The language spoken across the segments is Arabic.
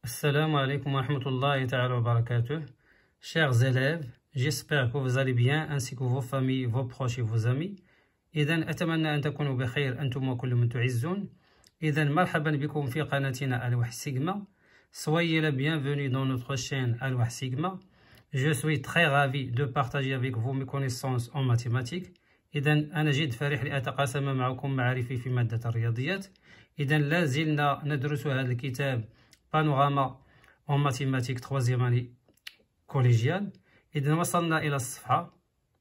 Assalamu alaikum wa rahmatullahi ta'ala wa barakatuh. Chers élèves, j'espère que vous allez bien ainsi que vos familles, vos proches et vos amis. إذن أتمنى أن تكونوا بخير أنتم وكل من تعزون. إذن مرحبا بكم في قناتنا الواح سيغما. Soyez la bienvenue dans notre chaîne Al-Wah Sigma. Je suis très ravi de partager avec vous mes connaissances en mathématiques. إذن أنا جد فرح لأتقاسم معكم معارفي في مادة الرياضيات. إذن لا زلنا ندرس هذا الكتاب بانوراما en mathématiques 3e année collégiale. إذن وصلنا إلى الصفحة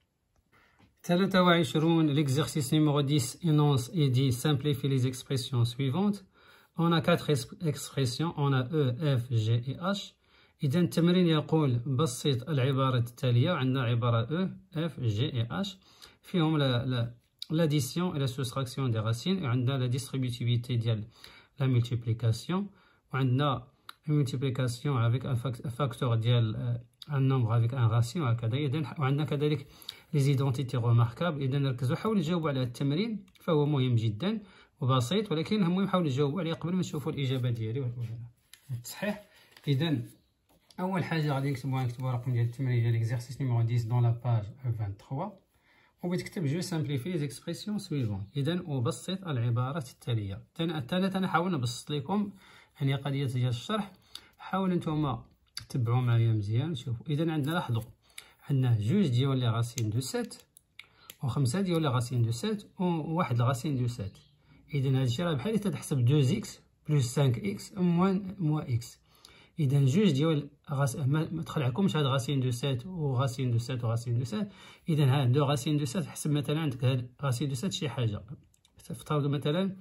23. L'exercice numéro 10 énonce et dit simplifie les expressions suivantes. On a 4 expressions, on a E, F, G et H. إذا التمرين يقول بسط العبارة التالية. عندنا عبارة E, F, G et H فيهم l'addition et la soustraction des racines. وعندنا la distributivité ديال la multiplication. وعندنا multiplication avec un facteur ديال un nombre avec un ratio وهكذا. إذا وعندنا كذلك les identités remarquables. إذا نركزوا حاولوا تجاوبوا على التمرين فهو مهم جدا وبسيط، ولكن المهم حاولوا تجاوبوا عليه قبل ما نشوفوا الإجابة ديالي صحيح. إذا أول حاجة غادي نكتبوا رقم ديال التمرين ديال l'exercice numéro 10 dans la page 23 وبتكتب جو simplifie les expressions suivantes. إذا وبسط العبارات التالية. أنا حاول نبسط لكم يعني قضية ديال الشرح، حاولوا نتوما تبعوا معايا مزيان. شوفوا إذا عندنا لاحظوا عندنا جوج ديال لي غاسين دو 7 وخمسة ديال لي غاسين دو 7 وواحد الغاسين دو 7. إذا هادشي راه بحال تحسب 2 x بلس 5 x موان x. إذا جوج ديال ما تخلعكمش هاد غاسين دو 7 وغاسين دو 7 وغاسين دو 7. إذا هاد دو غاسين دو 7 حسب مثلا عندك هاد غاسين دو 7 شي حاجة، افترضوا مثلا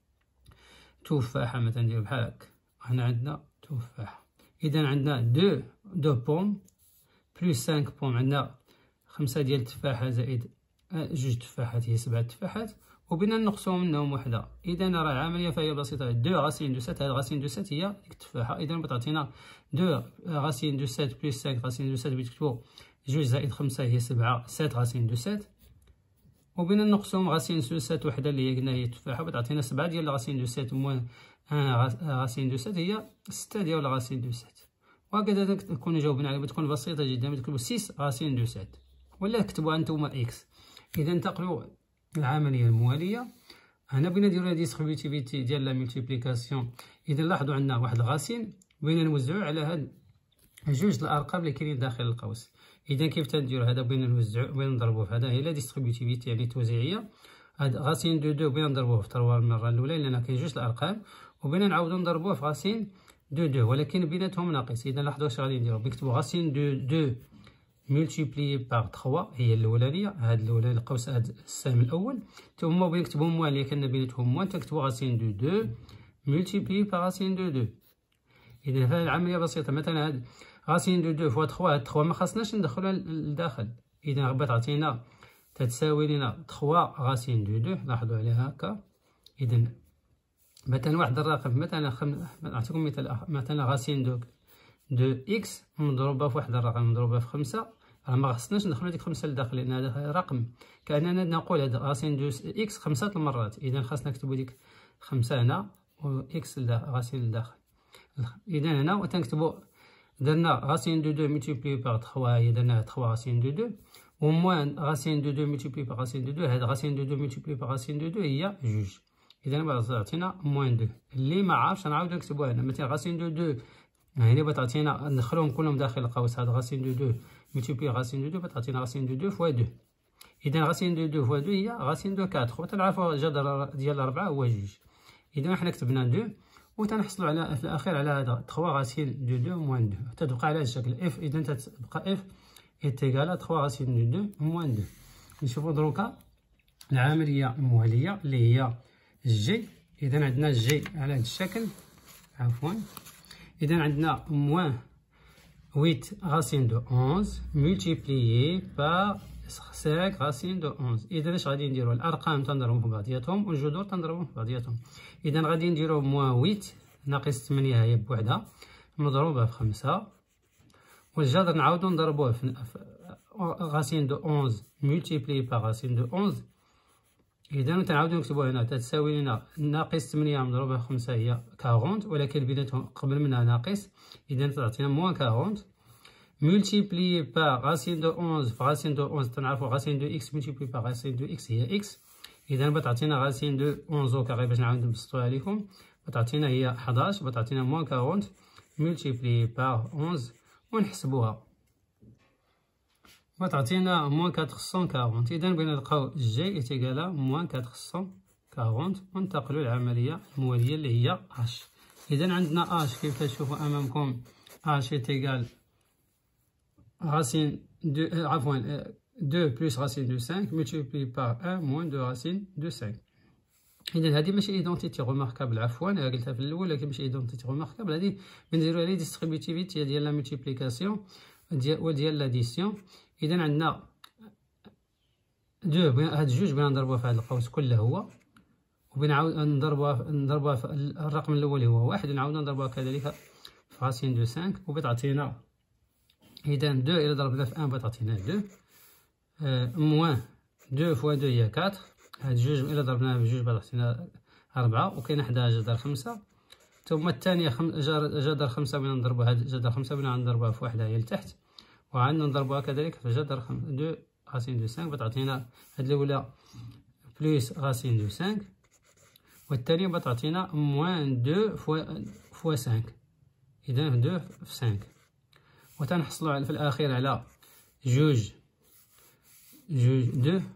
تفاحة مثلا نديرو بحال هكا، هنا عندنا تفاحة. إذا عندنا دو بوم بلس 5 بوم، عندنا 5 ديال التفاحة زائد جوج تفاحات هي 7 تفاحات، وبنا نقصوا منهم وحدة. إذا راه العملية فهي بسيطة. دو غاسين دو 7 هاد غاسين دو 7 هي ديك التفاحة. إذا بتعطينا دو غاسين دو 7 بلس 5 غاسين دو 7 بتكتبو جوج زائد 5 هي 7 غاسين دو 7، وبنا نقصهم غاسين دو 7 وحدة اللي هي قلنا هي التفاحة بتعطينا 7 ديال غاسين دو 7 موان غاسين دو 7 هي 6 ديال غاسين دو 7. وهكذا تكون جاوبنا عليها، بتكون بسيطة جدا. بتكتبوا 6 غاسين دو 7 ولا كتبوها نتوما اكس. إذا انتقلوا العملية الموالية. هنا بغينا نديرو لا ديستريبيتيفيتي ديال لا ملتيبليكاسيون. إذا لاحظوا عندنا واحد الغاسين بغينا نوزعو على هاد جوج الأرقام اللي كاينين داخل القوس. إذا كيف تنديرو هذا بغينا نوزعو بغينا نضربوه في هذا هي لا ديستريبيتيفيتي يعني التوزيعية. هاد غاسين دو 2 بغينا نضربوه في 3 المرة الأولى لأن كاين جوج الأرقام، وبغينا نعاودو نضربوه في غاسين دو 2 ولكن بيناتهم ناقص. إذا لاحظوا واش غادي نديرو، بنكتبو غاسين دو 2 ملتيبليي باغ 3 هي الأولانية، هاد الأولانية القوس هاد السهم الأول، ثم بغينا نكتبو موان اللي كان بيناتهم موان تنكتبو غاسين دو 2 ملتيبليي باغ غاسين دو 2. إذا فهاد العملية بسيطة. مثلا هاد غاسين دو 2 فوا 3، هاد 3 ما خاصناش ندخلوها للداخل. إذا تعطينا تتساوي لنا 3 غاسين دو 2. لاحظوا عليها هكا. إذا مثلا واحد الرقم مثلا نعطيكم مثال، مثلا غاسين دو اكس مضروبة في واحد الرقم مضروبة في 5، راه ما خصناش ندخلو هاديك 5 لداخل لأن هذا رقم كأننا نقول هاد غاسين دو اكس 5 المرات. إذا خاصنا نكتبو ديك 5 هنا و اكس غاسين لداخل. إذا هنا تنكتبو درنا غاسين دو 2 ملتيبلي باغ 3 هي درنا 3 غاسين دو 2 و موان غاسين دو 2 ملتيبلي باغ غاسين دو 2. هاد غاسين دو 2 ملتيبلي باغ غاسين دو 2 هي جوج. إذا تعطينا موان 2. اللي ما عارفش نعاودو نكتبوها هنا. مثلا غاسين دو 2 هنا بتعطينا ندخلهم كلهم داخل القوس. هاد غاسين دو 2 ملتيبلي غاسين دو 2 بتعطينا غاسين دو 2 فوا 2. إذا غاسين دو 2 فوا 2 هي غاسين دو 4. وتنعرفوا جذر ديال 4 هو جوج. إذا حنا كتبنا 2 وتنحصلوا على في الأخير على هذا 3 غاسين دو 2 موان 2. تتبقى على هذا الشكل اف. إذا تتبقى اف إيتيغال 3 غاسين دو 2 موان 2. نشوفوا دروكا العملية الموالية اللي هي جي. إذا عندنا جي على هذا الشكل عفوا. إذا عندنا موان 8 غاسين دو 11 ملتيبليي باغ 5 غاسين دو 11. إذا اش غادي نديرو؟ الأرقام تنضربهم في بعضياتهم والجذور تنضربهم في بعضياتهم. إذا غادي نديرو موان 8 ناقص 8 هي بوحدها مضروبة في 5، والجذر نعاودو نضربوه في غاسين دو 11 ملتيبليي باغ غاسين دو 11. إذا تنعاودو نكتبو هنا تتساوي لنا ناقص 8 مضروبة في 5 هي 40، ولكن بيناتهم قبل منها ناقص، إذا تعطينا موان 40 مولتيبليي باغ غاسين دو 11 في غاسين دو 11 تنعرفو غاسين دو إكس مولتيبليي باغ غاسين دو إكس هي إكس، إذا بتعطينا غاسين دو 11 أو كاري باش نعاود نبسطوها ليكم، بتعطينا هي 11 بتعطينا موان 40 مولتيبليي باغ 11 ونحسبوها بتعطينا موان 440. إذا بغينا نلقاو جي إتيكالا موان 440 وننتقلو للعملية الموالية اللي هي اش. إذا عندنا اش كيف تشوفوا أمامكم اش إتيكال racine de عفوا 2 plus racine de 5 multiplié par 1 moins 2 racine de 5. إذا هذه ماشي ايدونتيتي روماركابل، عفوا أنا قلتها في الأول لكن ماشي ايدونتيتي روماركابل، هذه بنديروها لي ديستريبيتيفيتي ديال لا مولتيبليكاسيون وديال لاديسيون. إذا عندنا هاد جوج بغينا نضربوها في هاد القوس كله هو، وبنعاود نضربوها في الرقم الأول هو واحد، ونعاودو نضربوها كذلك في racine de 5 وبتعطينا. إذا 2 إلا ضربنا في 1 بتعطينا 2 موان 2 فوا 2 هي 4، هاد جوج إلا ضربناها بجوج بتعطينا 4، وكاين 11 جذر 5، ثم الثانية جذر 5 بغينا نضربو هاد جذر 5 بغينا نضربوها في وحدة هي لتحت، وعندنا نضربوها كذلك في جذر 2 racine de 5 بتعطينا هاد الأولى بلوس racine de 5، والثانية بتعطينا موان 2 فوا 5، إذا 2 في 5، وتنحصلو في الأخير على جوج 2.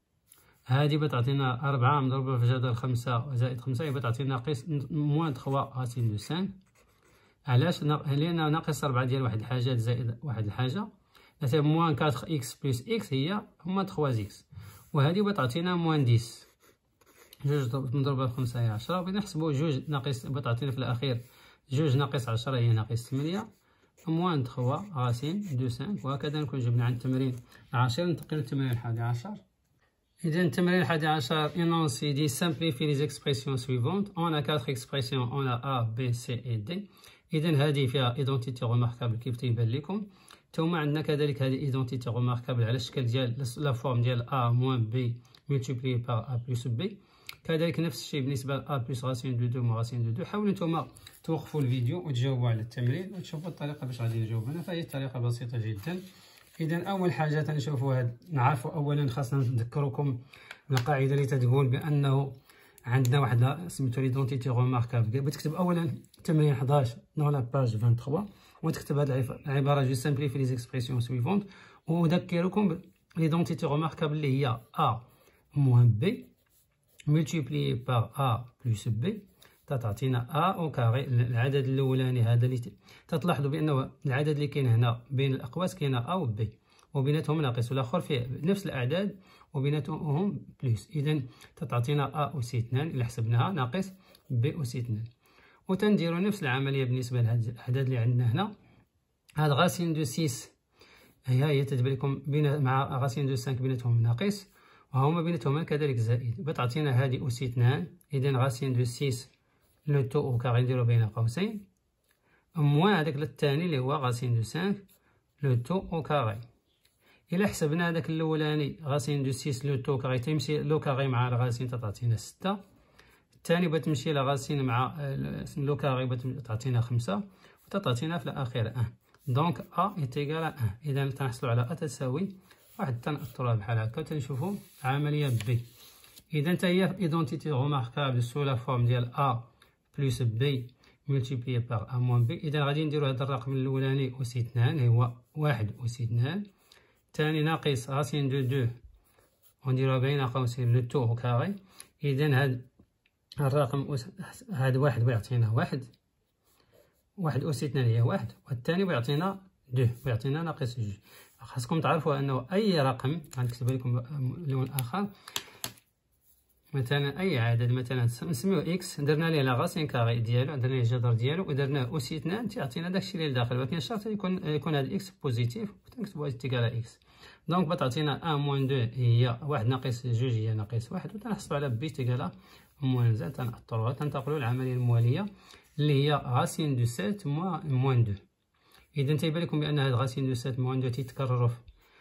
هادي بتعطينا 4 مضروبة في جذر 5 زائد 5 بتعطينا ناقص موان 3 racine de 5. علاش؟ لأن ناقص 4 ديال واحد الحاجات زائد واحد الحاجة، مثلا موان 4 إكس بلس إكس هما 3 إكس، وهادي بتعطينا موان 10 جوج مضروبة في 5 هي 10. بغينا نحسبو جوج ناقص بتعطينا في الأخير جوج ناقص 10 هي ناقص 8 موان 3 racine de 5. وهكذا نكون جبنا عند التمرين 10. ننتقل للتمرين 11. إذا التمرين 11 énoncer dit simplifier les expressions suivantes. On a 4 expressions، on a A B C et D. إذا هذه فيها إيدونتيتي روماركابل كيف تيبان لكم، ثم عندنا كذلك هذه إيدونتيتي روماركابل على الشكل ديال لا فورم ديال A موان B multiplié par A plus B. كذلك نفس الشيء بالنسبة ل A plus racine de 2 moins racine de 2. حاولوا نتوما توقفوا الفيديو وتجاوبوا على التمرين وتشوفوا الطريقة باش غادي نجاوب أنا، فهي الطريقة بسيطة جدا. إذا أول حاجة تنشوفوا نعرفوا أولا خاصنا نذكركم القاعدة اللي تتقول بأنه عندنا واحدة سميتو ليدونتيتي روماركابل. بتكتب أولا تمرين 11 dans la page 23 وتكتب هذه العبارة جو سامبليفي لي زيكسبرسيون سويفونت، وأذكركم ليدونتيتي روماركابل اللي هي A moins B multiplié par A plus B تعطينا A أو كاري. العدد الأولاني هذا اللي تلاحظوا بأنه العدد اللي كاين هنا بين الأقواس كاين A و B وبيناتهم ناقص، والآخر فيه نفس الأعداد وبيناتهم بلس، إذا تعطينا A أس 2 إلا حسبناها ناقص B أس 2. وتنديروا نفس العملية بالنسبة لهاد الأعداد اللي عندنا هنا. هاد غاسين دو 6 هي تتبان لكم مع غاسين دو 5 بيناتهم ناقص، وهما بيناتهم كذلك زائد، بتعطينا هذه أس 2. إذا غاسين دو 6 لو تو أو كاري نديرو بين قوسين موان هذاك الثاني اللي هو غاسين دو 5 لو تو أو كاري. إلا حسبنا هذاك الأولاني غاسين دو 6 لو تو كاري تيمشي لو كاري مع الغاسين تعطينا 6، الثاني بتمشي لغاسين مع لو كاري بتعطينا 5 وتعطينا في الأخير 1. دونك أ إيتيكال 1. إذا تنحصلو على أ تساوي واحد، تنأثروها بحال هكا تنشوفو عملية بي. إذا نتا هي إيدونتيتي روماركابل سو لا فورم ديال أ بلس بي ملتيبليي باغ أ موان بي. إذا غادي نديرو هذا الرقم الأولاني أس 2 هو 1 أس 2، الثاني ناقص راسين دو 2 ونديروها بين قوسين لو تو أو كاري. إذا هاد الرقم هاد واحد بيعطينا واحد أس 2 هي 1، والثاني بيعطينا 2 بيعطينا ناقص 2. خاصكم تعرفوا أنه أي رقم غنكتب لكم لون آخر، مثلا أي عدد مثلا نسميوه إكس درنا ليه لاغاسين كاري ديالو درنا ليه الجذر ديالو ودرناه أس 2 تيعطينا داكشي اللي لداخل، ولكن الشرط يكون هاد إكس بوزيتيف وتنكتبو إيكال إكس. دونك بتعطينا 1 موان 2 هي 1 ناقص 2 هي ناقص 1، وتنحصلو على بي تيكالا موان زائد تنأثروها تنتقلو للعملية الموالية اللي هي غاسين دو 7 موان 2. إذا تيبان لكم بأن هاد غاسين دو 7 موان 2 تيتكرروا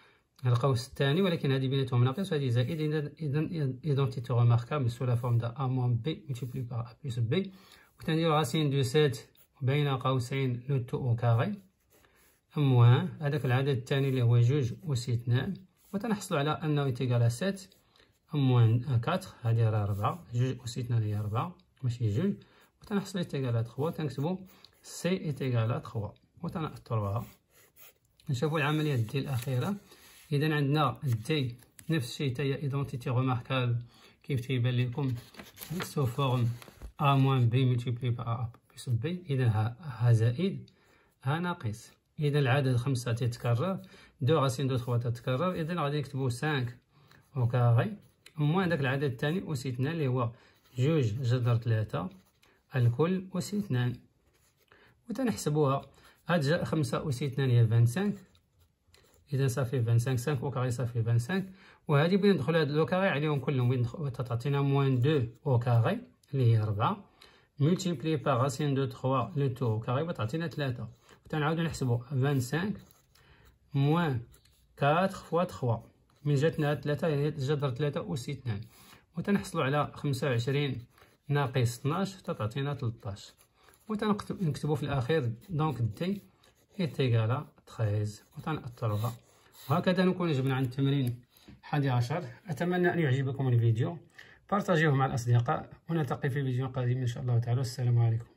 القوس الثاني، ولكن هذه بيناتهم ناقص وهذه زائد. إذا إيدونتيتي ريماركابل سو لا فورم دا أ موان بي ملتيبلي باغ أ بلس بي. وتنديرو راسين دو 7 بين قوسين لو تو أو كاري موان هذاك العدد الثاني اللي هو جوج وسي 2، وتنحصلو على أنه يتيكال 7 موان 4. هذه راه 4، جوج وسي 2 هي 4 ماشي جوج، وتنحصلو يتيكال 3. تنكتبو سي يتيكال 3 وتنأثروها. نشوفو العملية دي الأخيرة. إذا عندنا دي نفس الشيء تاهي إيدونتيتي ريماركابل كيف تيبان لكم سو فورم أ موان بي ملتيبلي باغ أ بلس بي. إذا ها زائد ها ناقص. إذا العدد 5 تيتكرر، 2 راسين دو 3 تتكرر. إذا غادي نكتبو 5 أو كاري موان داك العدد الثاني أوسي 2 اللي هو جوج جذر 3 الكل أوسي 2. وتنحسبوها. هاد 5 أوسي 2 هي 25. إذا صافي 25، 5 أو كاري صافي 25. وهادي بغينا ندخلو هاد لو كاري عليهم كلهم، بغينا تعطينا موان 2 أو كاري اللي هي 4 ملتيبلي باغ راسين دو 3 لو تو أو كاري بتعطينا 3. وتنعاودو نحسبو 25 موان 4 فوا 3 من جاتنا هاد 3 هي جذر 3 أوسي 2. وتنحصلو على 25 ناقص 12 تعطينا 13. وتنكتبو في الأخير دونك دي إيتيكالا 13 وتنأثروها. وهكذا نكون جبنا عن التمرين 11. أتمنى أن يعجبكم الفيديو، بارطاجيوه مع الأصدقاء، ونلتقي في فيديو قادم إن شاء الله تعالى. السلام عليكم.